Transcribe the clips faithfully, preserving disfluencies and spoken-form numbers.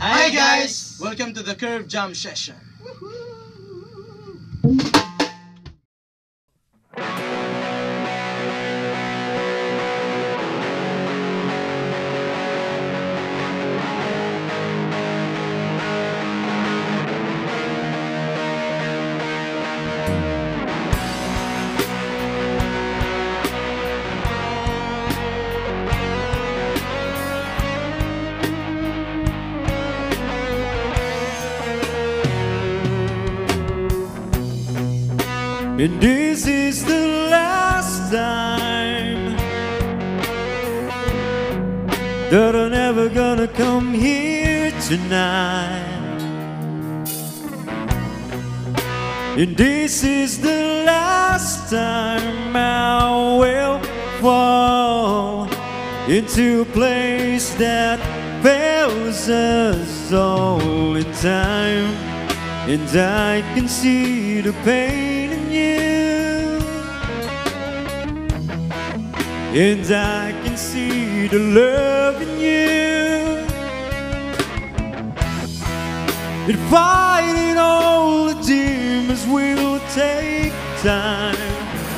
Hi guys! Welcome to the Curve Jam Session. And this is the last time that I'm never gonna come here tonight. And this is the last time I will fall into a place that fails us all the time. And I can see the pain in you, and I can see the love in you. And fighting all the demons will take time,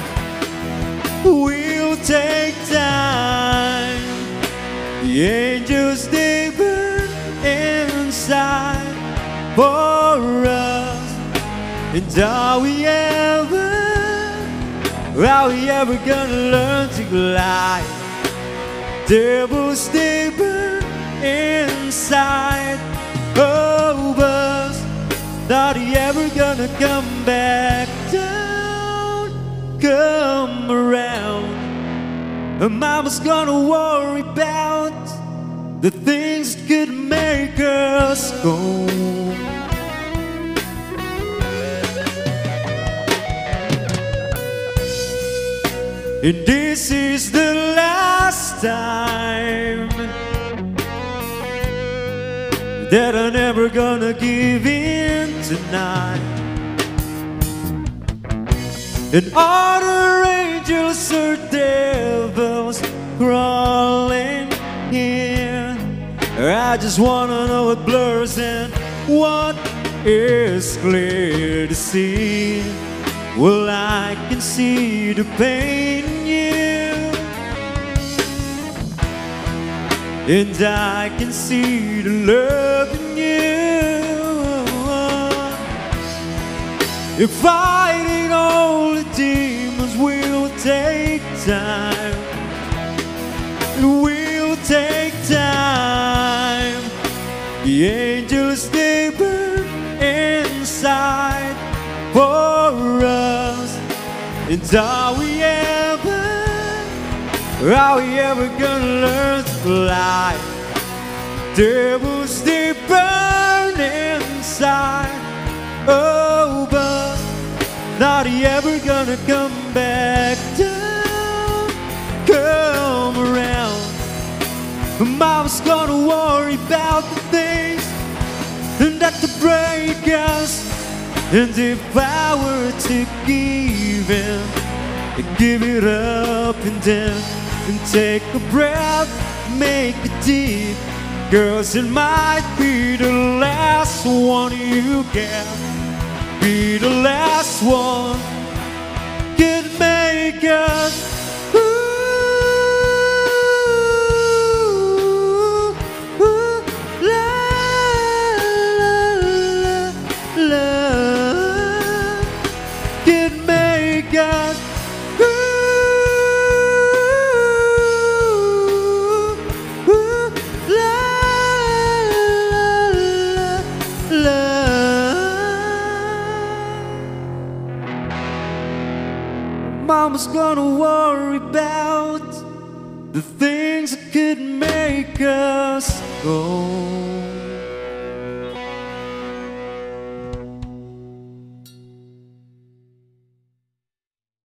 will take time. The angels, they burn inside for us. And are we ever, are we ever gonna learn to glide? Devils, they burn inside of us. Are they ever gonna come back down, come around? And mama's gonna worry about the things that could make us go. And this is the last time that I'm never gonna give in tonight. And all the angels or devils crawling here, I just wanna know what blurs and what is clear to see. Well, I can see the pain in you, and I can see the love in you. If fighting all the demons will take time, it will take time. The angels, they burn inside for us. And are we ever, are we ever gonna learn to fly? Devils, they burn inside of us. Are they ever gonna come back down, come around? Mama's gonna worry about the things that to break us. And if I were to give in, give it up and then and take a breath, make it deep, girls, it might be the last one you get, be the last one, could make us. God, ooh, ooh, la, la, la. Mama's gonna worry about the things that could make us go.